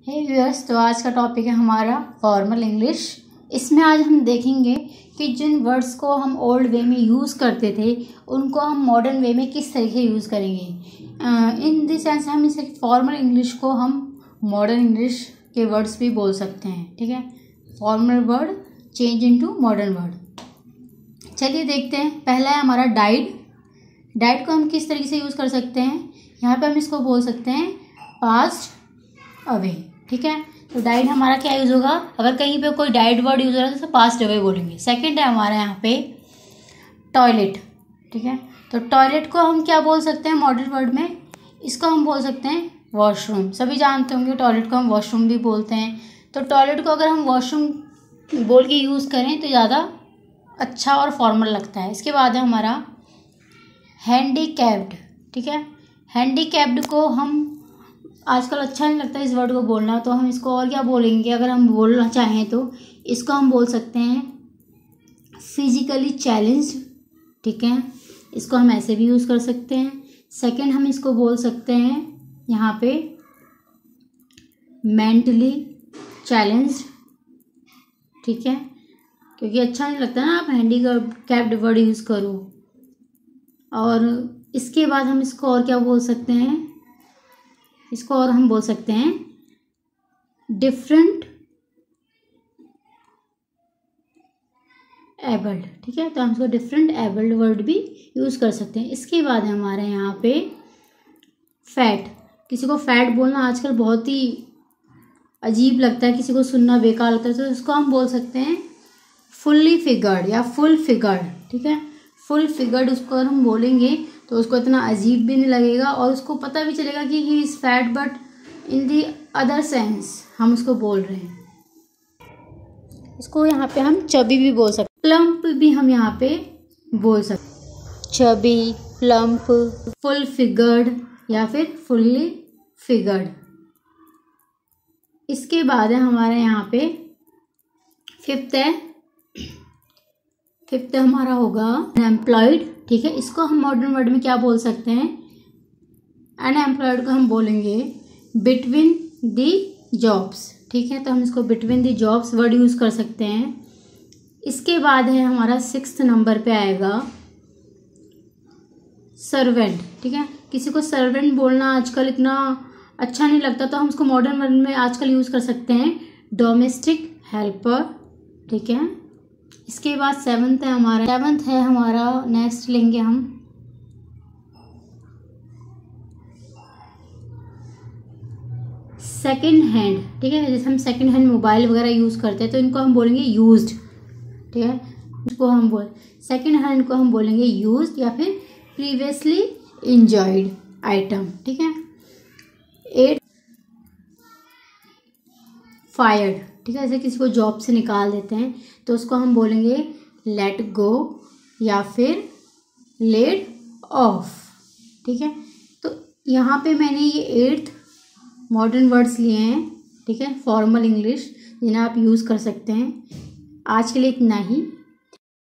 हे viewers, तो आज का टॉपिक है हमारा फॉर्मल इंग्लिश। इसमें आज हम देखेंगे कि जिन वर्ड्स को हम ओल्ड वे में यूज़ करते थे उनको हम मॉडर्न वे में किस तरीके यूज़ करेंगे। इन दिस सेंस हम इसे फॉर्मल इंग्लिश को हम मॉडर्न इंग्लिश के वर्ड्स भी बोल सकते हैं। ठीक है, formal word change into modern word. चलिए देखते हैं। पहला है हमारा डाइड। डाइड को हम किस तरीके से यूज़ कर सकते हैं। यहाँ पे हम इसको बोल सकते हैं पास्ट अवे। ठीक है, तो डाइड हमारा क्या यूज़ होगा, अगर कहीं पे कोई डाइड वर्ड यूज़ हो रहा है तो पास्ट अवे बोलेंगे। सेकंड है हमारा यहाँ पे टॉयलेट। ठीक है, तो टॉयलेट को हम क्या बोल सकते हैं मॉडर्न वर्ड में, इसको हम बोल सकते हैं वॉशरूम। सभी जानते होंगे टॉयलेट को हम वॉशरूम भी बोलते हैं। तो टॉयलेट को अगर हम वॉशरूम बोल के यूज़ करें तो ज़्यादा अच्छा और फॉर्मल लगता है। इसके बाद है हमारा हैंडीकैप्ड। ठीक है, हैंडीकैप्ड को हम आजकल अच्छा नहीं लगता इस वर्ड को बोलना, तो हम इसको और क्या बोलेंगे, अगर हम बोलना चाहें तो इसको हम बोल सकते हैं फिजिकली चैलेंज्ड। ठीक है, इसको हम ऐसे भी यूज़ कर सकते हैं। सेकंड हम इसको बोल सकते हैं यहाँ पे मेंटली चैलेंज्ड। ठीक है, क्योंकि अच्छा नहीं लगता ना आप हैंडीकैप्ड वर्ड यूज़ करो। और इसके बाद हम इसको और क्या बोल सकते हैं, इसको और हम बोल सकते हैं डिफरेंट एबल्ड। ठीक है, तो हम इसको डिफरेंट एबल्ड वर्ड भी यूज़ कर सकते हैं। इसके बाद है हमारे यहाँ पे फैट। किसी को फैट बोलना आजकल बहुत ही अजीब लगता है, किसी को सुनना बेकार लगता है, तो इसको हम बोल सकते हैं फुल्ली फिगर्ड या फुल फिगर्ड। ठीक है, फुल फिगर्ड उसको अगर हम बोलेंगे तो उसको इतना अजीब भी नहीं लगेगा और उसको पता भी चलेगा कि he is fat but in the other sense हम उसको बोल रहे हैं। इसको यहाँ पे हम चबी भी बोल सकते हैं, प्लम्प भी हम यहाँ पे बोल सकते हैं। चबी, प्लम्प, फुल फिगर्ड या फिर फुल्ली फिगर्ड। इसके बाद है हमारे यहाँ पे फिफ्थ हमारा होगा अनएम्प्लॉयड। ठीक है, इसको हम मॉडर्न वर्ड में क्या बोल सकते हैं, अनएम्प्लॉयड को हम बोलेंगे बिटवीन दी जॉब्स। ठीक है, तो हम इसको between the jobs word use कर सकते हैं। इसके बाद है हमारा 6th नंबर पे आएगा सर्वेंट। ठीक है, किसी को सर्वेंट बोलना आजकल इतना अच्छा नहीं लगता, तो हम उसको मॉडर्न वर्ड में आजकल यूज़ कर सकते हैं डोमेस्टिक हेल्पर। ठीक है, इसके बाद 7th है हमारा नेक्स्ट लेंगे हम सेकंड हैंड। ठीक है, जैसे हम सेकंड हैंड मोबाइल वगैरह यूज़ करते हैं तो इनको हम बोलेंगे यूज्ड। ठीक है, इसको हम सेकंड हैंड को हम बोलेंगे यूज्ड या फिर प्रीवियसली इंजॉयड आइटम। ठीक है, 8 फायर्ड। ठीक है, जैसे किसी को जॉब से निकाल देते हैं तो उसको हम बोलेंगे लेट गो या फिर लेड ऑफ। ठीक है, तो यहाँ पे मैंने ये 8 मॉडर्न वर्ड्स लिए हैं। ठीक है, फॉर्मल इंग्लिश जिन्हें आप यूज़ कर सकते हैं। आज के लिए इतना ही।